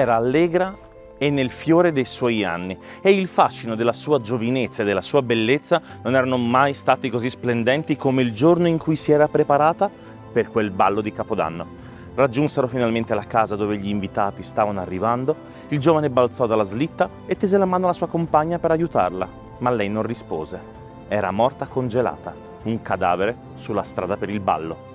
era allegra e nel fiore dei suoi anni, e il fascino della sua giovinezza e della sua bellezza non erano mai stati così splendenti come il giorno in cui si era preparata per quel ballo di Capodanno. Raggiunsero finalmente la casa dove gli invitati stavano arrivando. Il giovane balzò dalla slitta e tese la mano alla sua compagna per aiutarla, ma lei non rispose. Era morta congelata, un cadavere sulla strada per il ballo.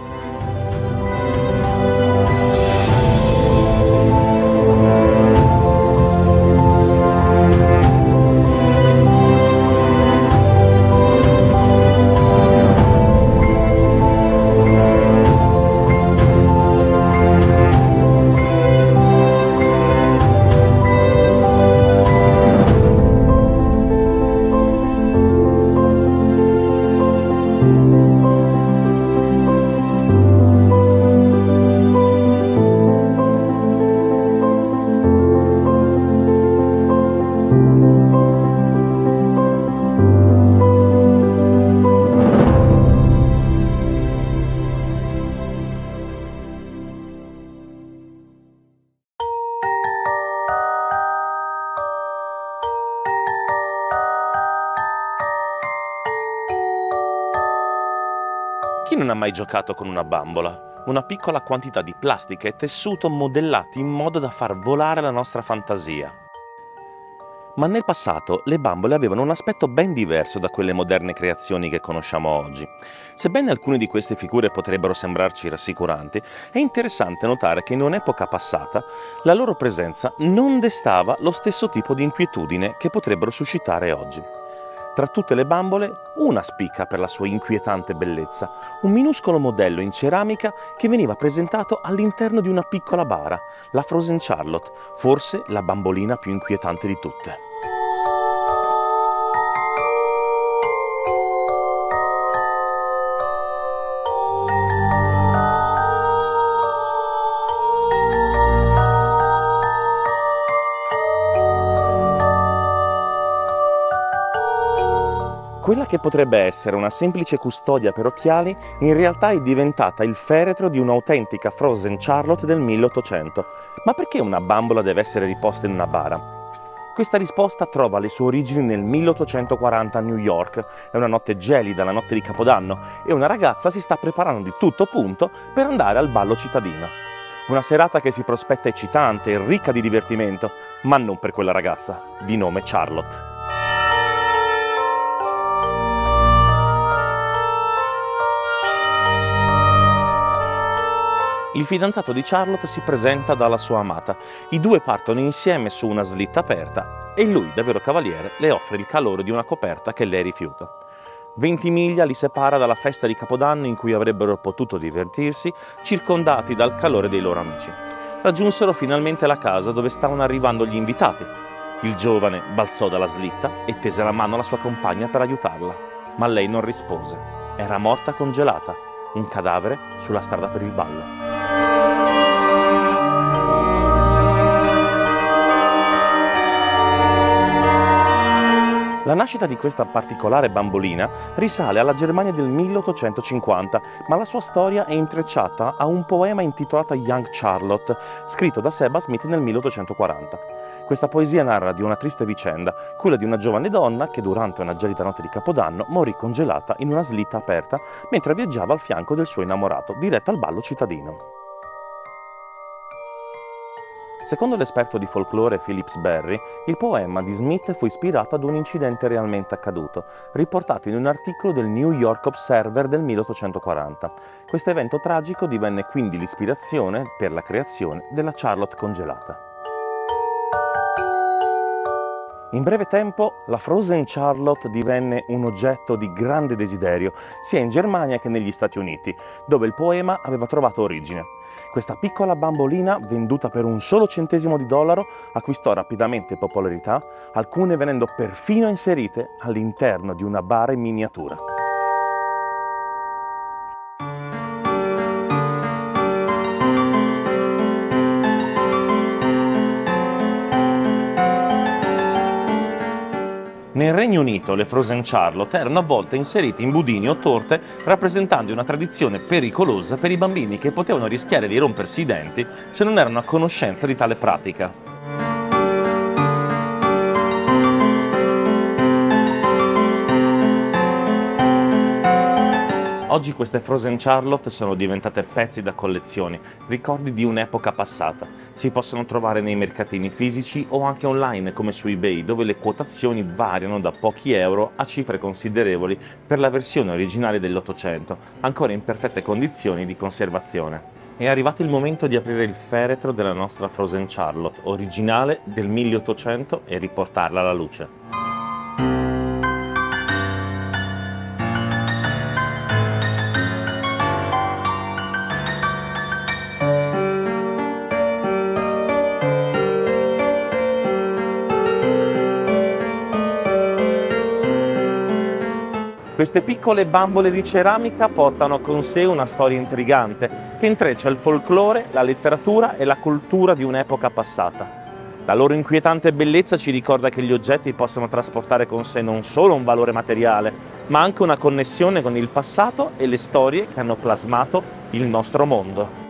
Chi non ha mai giocato con una bambola? Una piccola quantità di plastica e tessuto modellati in modo da far volare la nostra fantasia. Ma nel passato le bambole avevano un aspetto ben diverso da quelle moderne creazioni che conosciamo oggi. Sebbene alcune di queste figure potrebbero sembrarci rassicuranti, è interessante notare che in un'epoca passata la loro presenza non destava lo stesso tipo di inquietudine che potrebbero suscitare oggi. Tra tutte le bambole, una spicca per la sua inquietante bellezza, un minuscolo modello in ceramica che veniva presentato all'interno di una piccola bara, la Frozen Charlotte, forse la bambolina più inquietante di tutte. Quella che potrebbe essere una semplice custodia per occhiali, in realtà è diventata il feretro di un'autentica Frozen Charlotte del 1800. Ma perché una bambola deve essere riposta in una bara? Questa risposta trova le sue origini nel 1840 a New York. È una notte gelida, la notte di Capodanno, e una ragazza si sta preparando di tutto punto per andare al ballo cittadino. Una serata che si prospetta eccitante e ricca di divertimento, ma non per quella ragazza, di nome Charlotte. Il fidanzato di Charlotte si presenta dalla sua amata. I due partono insieme su una slitta aperta e lui, da vero cavaliere, le offre il calore di una coperta che lei rifiuta. 20 miglia li separa dalla festa di Capodanno in cui avrebbero potuto divertirsi, circondati dal calore dei loro amici. Raggiunsero finalmente la casa dove stavano arrivando gli invitati. Il giovane balzò dalla slitta e tese la mano alla sua compagna per aiutarla, ma lei non rispose. Era morta congelata, un cadavere sulla strada per il ballo. La nascita di questa particolare bambolina risale alla Germania del 1850, ma la sua storia è intrecciata a un poema intitolato Young Charlotte, scritto da Seba Smith nel 1840. Questa poesia narra di una triste vicenda, quella di una giovane donna che durante una gelida notte di Capodanno morì congelata in una slitta aperta mentre viaggiava al fianco del suo innamorato, diretto al ballo cittadino. Secondo l'esperto di folklore Philip Sberry, il poema di Smith fu ispirato ad un incidente realmente accaduto, riportato in un articolo del New York Observer del 1840. Questo evento tragico divenne quindi l'ispirazione per la creazione della Charlotte congelata. In breve tempo, la Frozen Charlotte divenne un oggetto di grande desiderio, sia in Germania che negli Stati Uniti, dove il poema aveva trovato origine. Questa piccola bambolina, venduta per un solo centesimo di dollaro, acquistò rapidamente popolarità, alcune venendo perfino inserite all'interno di una bara in miniatura. Nel Regno Unito le Frozen Charlotte erano a volte inserite in budini o torte, rappresentando una tradizione pericolosa per i bambini che potevano rischiare di rompersi i denti se non erano a conoscenza di tale pratica. Oggi queste Frozen Charlotte sono diventate pezzi da collezione, ricordi di un'epoca passata. Si possono trovare nei mercatini fisici o anche online come su eBay, dove le quotazioni variano da pochi euro a cifre considerevoli per la versione originale dell'Ottocento, ancora in perfette condizioni di conservazione. È arrivato il momento di aprire il feretro della nostra Frozen Charlotte, originale del 1800, e riportarla alla luce. Queste piccole bambole di ceramica portano con sé una storia intrigante che intreccia il folklore, la letteratura e la cultura di un'epoca passata. La loro inquietante bellezza ci ricorda che gli oggetti possono trasportare con sé non solo un valore materiale, ma anche una connessione con il passato e le storie che hanno plasmato il nostro mondo.